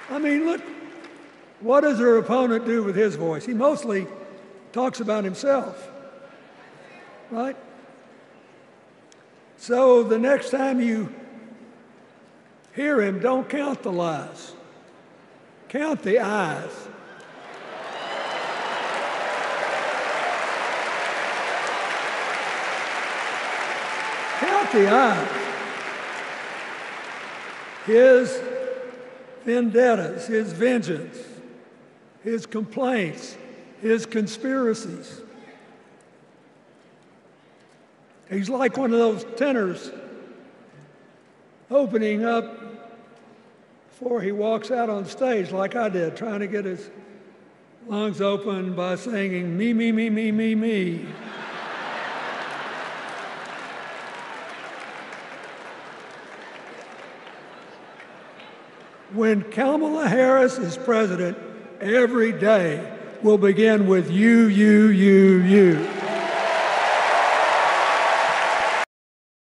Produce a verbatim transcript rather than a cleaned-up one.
I mean, look, what does her opponent do with his voice? He mostly talks about himself, right? So the next time you hear him, don't count the lies. Count the ayes. Count the ayes. His vendettas, his vengeance, his complaints, his conspiracies. He's like one of those tenors opening up before he walks out on stage, like I did, trying to get his lungs open by singing, me, me, me, me, me, me. When Kamala Harris is president, every day will begin with you, you, you, you.